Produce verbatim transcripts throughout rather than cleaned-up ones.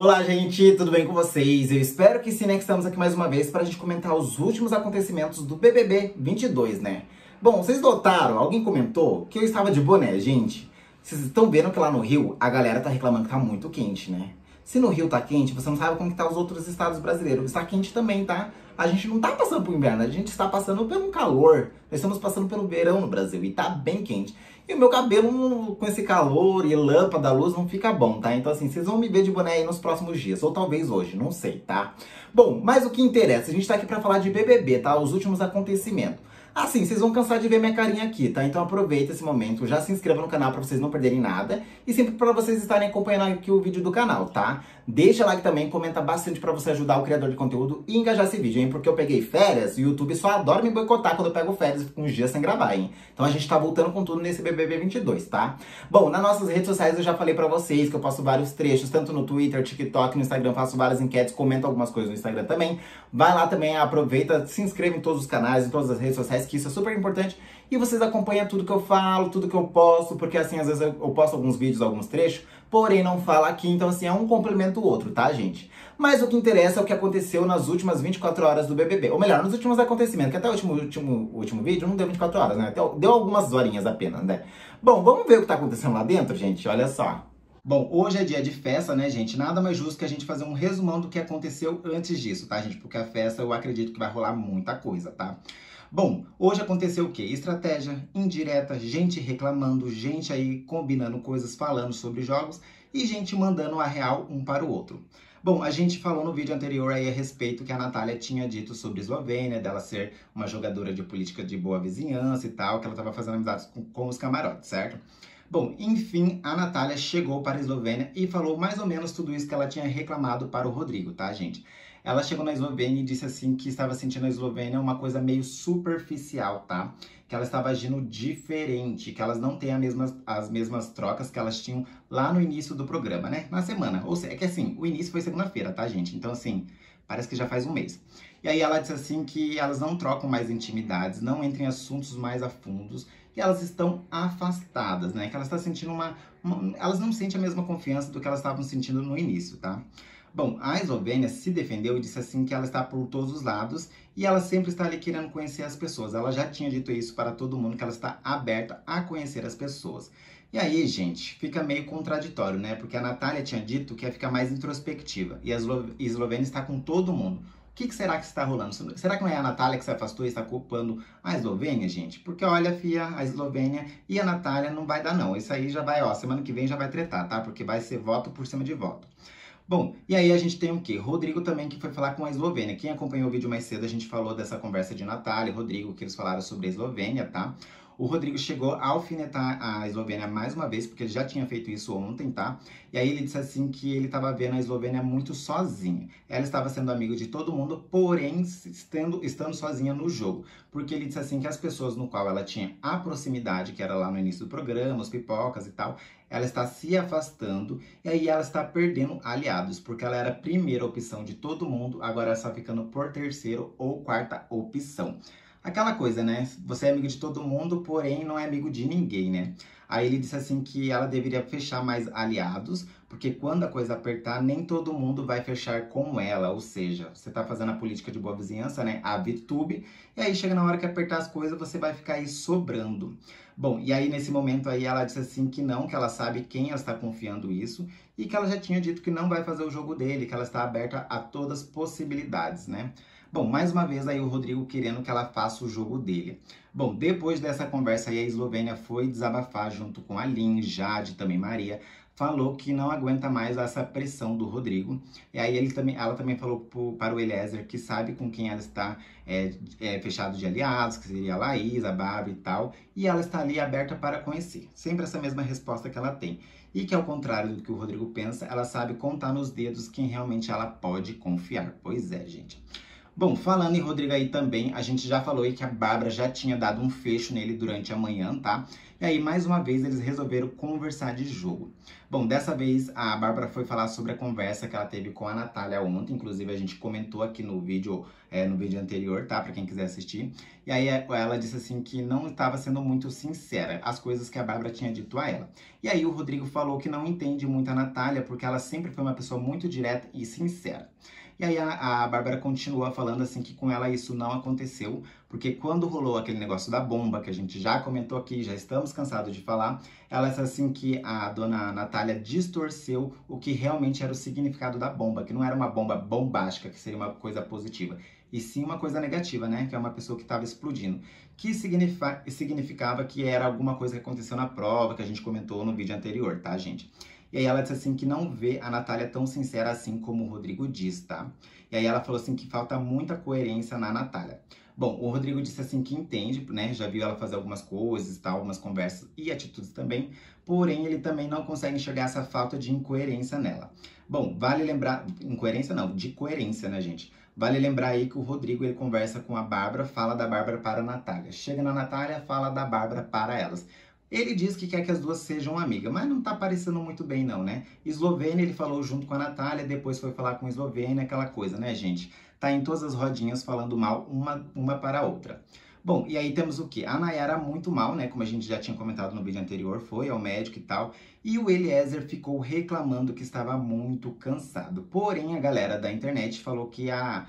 Olá, gente, tudo bem com vocês? Eu espero que sim, né? Que estamos aqui mais uma vez para a gente comentar os últimos acontecimentos do B B B vinte e dois, né? Bom, vocês notaram, alguém comentou que eu estava de boné, gente. Vocês estão vendo que lá no Rio a galera tá reclamando que tá muito quente, né? Se no Rio tá quente, você não sabe como que tá os outros estados brasileiros. Está quente também, tá? A gente não tá passando por inverno, a gente está passando pelo calor. Nós estamos passando pelo verão no Brasil e tá bem quente. E o meu cabelo, com esse calor e lâmpada, luz, não fica bom, tá? Então, assim, vocês vão me ver de boné aí nos próximos dias. Ou talvez hoje, não sei, tá? Bom, mas o que interessa, a gente tá aqui pra falar de B B B, tá? Os últimos acontecimentos. Assim, vocês vão cansar de ver minha carinha aqui, tá? Então aproveita esse momento, já se inscreva no canal pra vocês não perderem nada. E sempre pra vocês estarem acompanhando aqui o vídeo do canal, tá? Deixa like também, comenta bastante pra você ajudar o criador de conteúdo e engajar esse vídeo, hein? Porque eu peguei férias e o YouTube só adora me boicotar quando eu pego férias e fico uns dias sem gravar, hein? Então a gente tá voltando com tudo nesse B B B vinte e dois, tá? Bom, nas nossas redes sociais eu já falei pra vocês que eu posto vários trechos, tanto no Twitter, TikTok, no Instagram, faço várias enquetes, comento algumas coisas no Instagram também. Vai lá também, aproveita, se inscreva em todos os canais, em todas as redes sociais, que isso é super importante. E vocês acompanham tudo que eu falo, tudo que eu posto, porque assim, às vezes eu posto alguns vídeos, alguns trechos, porém não falo aqui, então assim, é um complemento o outro, tá, gente? Mas o que interessa é o que aconteceu nas últimas vinte e quatro horas do B B B, ou melhor, nos últimos acontecimentos, que até o último, último, último vídeo não deu vinte e quatro horas, né? Deu, deu algumas horinhas apenas, né? Bom, vamos ver o que tá acontecendo lá dentro, gente? Olha só. Bom, hoje é dia de festa, né, gente? Nada mais justo que a gente fazer um resumão do que aconteceu antes disso, tá, gente? Porque a festa, eu acredito que vai rolar muita coisa, tá? Bom, hoje aconteceu o quê? Estratégia, indireta, gente reclamando, gente aí combinando coisas, falando sobre jogos e gente mandando a real um para o outro. Bom, a gente falou no vídeo anterior aí a respeito que a Natália tinha dito sobre Eslovênia, dela ser uma jogadora de política de boa vizinhança e tal, que ela estava fazendo amizades com, com os camarotes, certo? Bom, enfim, a Natália chegou para a Eslovênia e falou mais ou menos tudo isso que ela tinha reclamado para o Rodrigo, tá, gente? Ela chegou na Eslovênia e disse assim que estava sentindo a Eslovênia uma coisa meio superficial, tá? Que ela estava agindo diferente, que elas não têm as mesmas, as mesmas trocas que elas tinham lá no início do programa, né? Na semana. Ou seja, é que assim, o início foi segunda-feira, tá, gente? Então, assim, parece que já faz um mês. E aí ela disse assim que elas não trocam mais intimidades, não entram em assuntos mais a fundos, e elas estão afastadas, né? Que elas estão sentindo uma, uma... Elas não sentem a mesma confiança do que elas estavam sentindo no início, tá? Bom, a Eslovênia se defendeu e disse assim que ela está por todos os lados e ela sempre está ali querendo conhecer as pessoas. Ela já tinha dito isso para todo mundo, que ela está aberta a conhecer as pessoas. E aí, gente, fica meio contraditório, né? Porque a Natália tinha dito que ia ficar mais introspectiva e a Eslovênia está com todo mundo. O que, que será que está rolando? Será que não é a Natália que se afastou e está culpando a Eslovênia, gente? Porque olha, fia, a Eslovênia e a Natália não vai dar não. Isso aí já vai, ó, semana que vem já vai tretar, tá? Porque vai ser voto por cima de voto. Bom, e aí a gente tem o quê? Rodrigo também, que foi falar com a Eslovênia. Quem acompanhou o vídeo mais cedo, a gente falou dessa conversa de Natália e Rodrigo, que eles falaram sobre a Eslovênia, tá? O Rodrigo chegou a alfinetar a Eslovênia mais uma vez, porque ele já tinha feito isso ontem, tá? E aí ele disse assim que ele estava vendo a Eslovênia muito sozinha. Ela estava sendo amiga de todo mundo, porém estando, estando sozinha no jogo. Porque ele disse assim que as pessoas no qual ela tinha a proximidade, que era lá no início do programa, os pipocas e tal, ela está se afastando e aí ela está perdendo aliados, porque ela era a primeira opção de todo mundo, agora ela está ficando por terceira ou quarta opção. Aquela coisa, né? Você é amigo de todo mundo, porém não é amigo de ninguém, né? Aí ele disse assim que ela deveria fechar mais aliados, porque quando a coisa apertar, nem todo mundo vai fechar com ela. Ou seja, você tá fazendo a política de boa vizinhança, né? A VTube, e aí chega na hora que apertar as coisas, você vai ficar aí sobrando. Bom, e aí nesse momento aí ela disse assim que não, que ela sabe quem ela está confiando isso, e que ela já tinha dito que não vai fazer o jogo dele, que ela está aberta a todas as possibilidades, né? Bom, mais uma vez aí o Rodrigo querendo que ela faça o jogo dele. Bom, depois dessa conversa aí a Eslovênia foi desabafar junto com a Lin, Jade, também Maria, falou que não aguenta mais essa pressão do Rodrigo. E aí ele também, ela também falou pro, para o Eliezer que sabe com quem ela está é, é, fechado de aliados, que seria a Laís, a Barbie e tal. E ela está ali aberta para conhecer. Sempre essa mesma resposta que ela tem. E que ao contrário do que o Rodrigo pensa, ela sabe contar nos dedos quem realmente ela pode confiar. Pois é, gente. Bom, falando em Rodrigo aí também, a gente já falou aí que a Bárbara já tinha dado um fecho nele durante a manhã, tá? E aí, mais uma vez, eles resolveram conversar de jogo. Bom, dessa vez a Bárbara foi falar sobre a conversa que ela teve com a Natália ontem. Inclusive, a gente comentou aqui no vídeo, é, no vídeo anterior, tá? Pra quem quiser assistir. E aí ela disse assim que não estava sendo muito sincera as coisas que a Bárbara tinha dito a ela. E aí o Rodrigo falou que não entende muito a Natália porque ela sempre foi uma pessoa muito direta e sincera. E aí a, a Bárbara continua falando assim que com ela isso não aconteceu, porque quando rolou aquele negócio da bomba, que a gente já comentou aqui, já estamos cansados de falar, ela disse assim que a dona Natália distorceu o que realmente era o significado da bomba, que não era uma bomba bombástica, que seria uma coisa positiva, e sim uma coisa negativa, né? Que é uma pessoa que estava explodindo, que significa, significava que era alguma coisa que aconteceu na prova, que a gente comentou no vídeo anterior, tá, gente? E aí ela disse assim que não vê a Natália tão sincera assim como o Rodrigo diz, tá? E aí ela falou assim que falta muita coerência na Natália. Bom, o Rodrigo disse assim que entende, né? Já viu ela fazer algumas coisas, tal, algumas conversas e atitudes também. Porém, ele também não consegue enxergar essa falta de incoerência nela. Bom, vale lembrar... Incoerência não, de coerência, né, gente? Vale lembrar aí que o Rodrigo, ele conversa com a Bárbara, fala da Bárbara para a Natália. Chega na Natália, fala da Bárbara para elas. Ele diz que quer que as duas sejam amigas, mas não tá parecendo muito bem não, né? Eslovênia, ele falou junto com a Natália, depois foi falar com Eslovênia, aquela coisa, né, gente? Tá em todas as rodinhas falando mal uma, uma para a outra. Bom, e aí temos o quê? A Nayara muito mal, né? Como a gente já tinha comentado no vídeo anterior, foi ao médico e tal. E o Eliezer ficou reclamando que estava muito cansado. Porém, a galera da internet falou que a...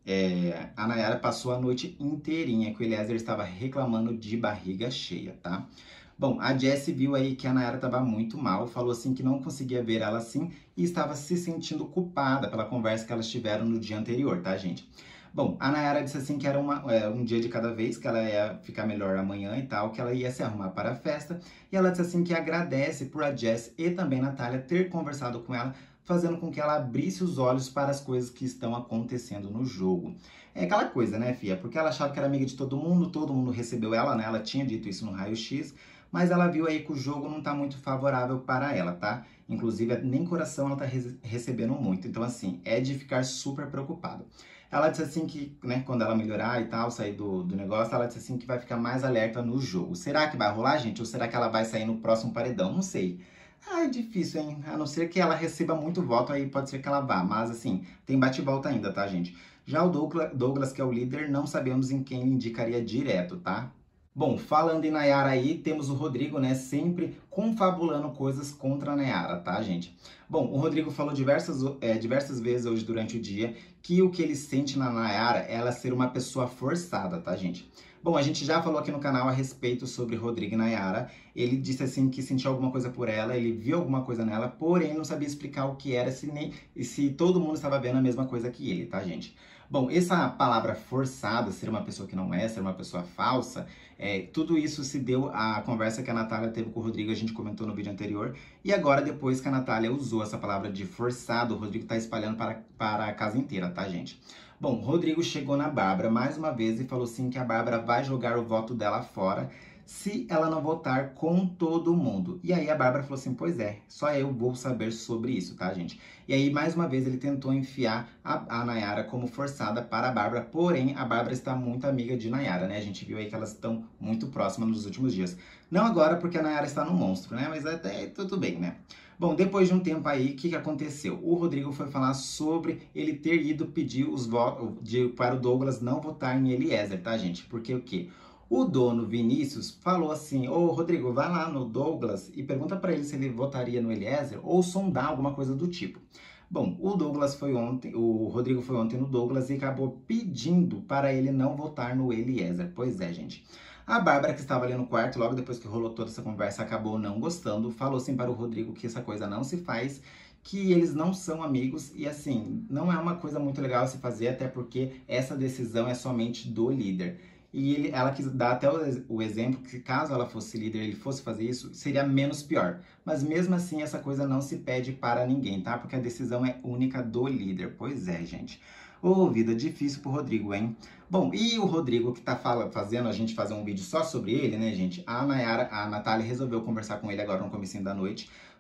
É, a Nayara passou a noite inteirinha, que o Eliezer estava reclamando de barriga cheia, tá? Bom, a Jessie viu aí que a Nayara estava muito mal, falou assim que não conseguia ver ela assim e estava se sentindo culpada pela conversa que elas tiveram no dia anterior, tá, gente? Bom, a Nayara disse assim que era uma, é, um dia de cada vez, que ela ia ficar melhor amanhã e tal, que ela ia se arrumar para a festa. E ela disse assim que agradece por a Jessie e também a Natália ter conversado com ela, fazendo com que ela abrisse os olhos para as coisas que estão acontecendo no jogo. É aquela coisa, né, fia? Porque ela achava que era amiga de todo mundo, todo mundo recebeu ela, né? Ela tinha dito isso no raio-x, mas ela viu aí que o jogo não tá muito favorável para ela, tá? Inclusive, nem coração ela tá re recebendo muito. Então, assim, é de ficar super preocupado. Ela disse assim que, né, quando ela melhorar e tal, sair do, do negócio, ela disse assim que vai ficar mais alerta no jogo. Será que vai rolar, gente? Ou será que ela vai sair no próximo paredão? Não sei. Ah, é difícil, hein? A não ser que ela receba muito voto, aí pode ser que ela vá. Mas, assim, tem bate-volta ainda, tá, gente? Já o Douglas, Douglas, que é o líder, não sabemos em quem ele indicaria direto, tá? Bom, falando em Nayara aí, temos o Rodrigo, né, sempre confabulando coisas contra a Nayara, tá, gente? Bom, o Rodrigo falou diversas, é, diversas vezes hoje durante o dia que o que ele sente na Nayara é ela ser uma pessoa forçada, tá, gente? Bom, a gente já falou aqui no canal a respeito sobre Rodrigo e Nayara. Ele disse assim que sentia alguma coisa por ela, ele viu alguma coisa nela, porém não sabia explicar o que era se nem, e se todo mundo estava vendo a mesma coisa que ele, tá, gente? Bom, essa palavra forçada, ser uma pessoa que não é, ser uma pessoa falsa, é, tudo isso se deu à conversa que a Natália teve com o Rodrigo, a gente comentou no vídeo anterior. E agora, depois que a Natália usou essa palavra de forçado, o Rodrigo tá espalhando para, para a casa inteira, tá, gente? Bom, o Rodrigo chegou na Bárbara mais uma vez e falou assim que a Bárbara vai jogar o voto dela fora se ela não votar com todo mundo. E aí a Bárbara falou assim, pois é, só eu vou saber sobre isso, tá, gente? E aí, mais uma vez, ele tentou enfiar a, a Nayara como forçada para a Bárbara, porém, a Bárbara está muito amiga de Nayara, né? A gente viu aí que elas estão muito próximas nos últimos dias. Não agora, porque a Nayara está no monstro, né? Mas até tudo bem, né? Bom, depois de um tempo aí, o que, que aconteceu? O Rodrigo foi falar sobre ele ter ido pedir os votos de, para o Douglas não votar em Eliezer, tá, gente? Porque o quê? O dono Vinícius falou assim, ô Rodrigo, vai lá no Douglas e pergunta para ele se ele votaria no Eliezer ou sondar alguma coisa do tipo. Bom, o Douglas foi ontem, o Rodrigo foi ontem no Douglas e acabou pedindo para ele não votar no Eliezer. Pois é, gente. A Bárbara, que estava ali no quarto, logo depois que rolou toda essa conversa, acabou não gostando, falou assim para o Rodrigo que essa coisa não se faz, que eles não são amigos e assim, não é uma coisa muito legal se fazer, até porque essa decisão é somente do líder. E ele, ela quis dar até o, o exemplo que caso ela fosse líder e ele fosse fazer isso, seria menos pior. Mas mesmo assim, essa coisa não se pede para ninguém, tá? Porque a decisão é única do líder. Pois é, gente. Ô, oh, vida difícil pro Rodrigo, hein? Bom, e o Rodrigo que tá fala, fazendo a gente fazer um vídeo só sobre ele, né, gente? A Nayara, a Natália resolveu conversar com ele agora no comecinho da noite,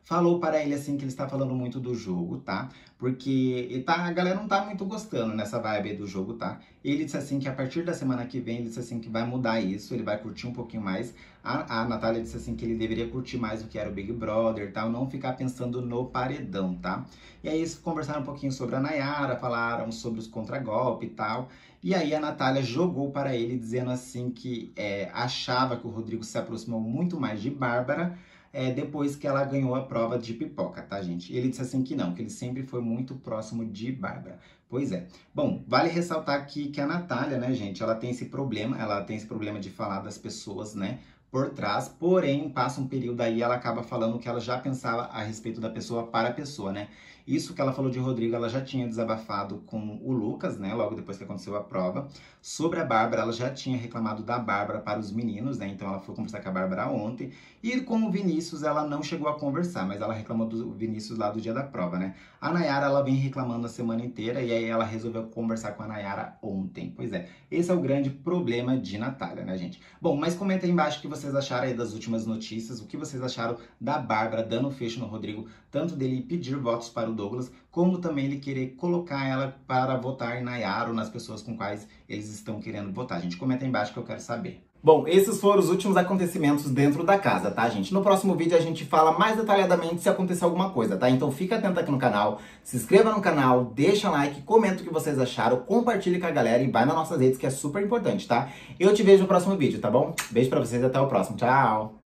falou para ele assim que ele está falando muito do jogo, tá? Porque ele tá, a galera não tá muito gostando nessa vibe aí do jogo, tá? Ele disse assim que a partir da semana que vem, ele disse assim que vai mudar isso, ele vai curtir um pouquinho mais. A, a Natália disse assim que ele deveria curtir mais o que era o Big Brother e tal, não ficar pensando no paredão, tá? E aí eles conversaram um pouquinho sobre a Nayara, falaram sobre os contragolpes e tal. E aí a Natália jogou para ele dizendo assim que é, achava que o Rodrigo se aproximou muito mais de Bárbara é, depois que ela ganhou a prova de pipoca, tá, gente? Ele disse assim que não, que ele sempre foi muito próximo de Bárbara. Pois é. Bom, vale ressaltar aqui que a Natália, né, gente, ela tem esse problema, ela tem esse problema de falar das pessoas, né, por trás, porém, passa um período aí, ela acaba falando o que ela já pensava a respeito da pessoa para a pessoa, né? Isso que ela falou de Rodrigo, ela já tinha desabafado com o Lucas, né, logo depois que aconteceu a prova. Sobre a Bárbara, ela já tinha reclamado da Bárbara para os meninos, né, então ela foi conversar com a Bárbara ontem. E com o Vinícius, ela não chegou a conversar, mas ela reclamou do Vinícius lá do dia da prova, né? A Nayara, ela vem reclamando a semana inteira, e aí ela resolveu conversar com a Nayara ontem. Pois é, esse é o grande problema de Natália, né, gente? Bom, mas comenta aí embaixo o que vocês acharam aí das últimas notícias, o que vocês acharam da Bárbara dando fecho no Rodrigo, tanto dele pedir votos para o Douglas, como também ele querer colocar ela para votar em Nayara ou nas pessoas com quais eles estão querendo votar. Gente, comenta aí embaixo que eu quero saber. Bom, esses foram os últimos acontecimentos dentro da casa, tá, gente? No próximo vídeo a gente fala mais detalhadamente se acontecer alguma coisa, tá? Então fica atento aqui no canal, se inscreva no canal, deixa like, comenta o que vocês acharam, compartilhe com a galera e vai nas nossas redes que é super importante, tá? Eu te vejo no próximo vídeo, tá bom? Beijo pra vocês e até o próximo. Tchau!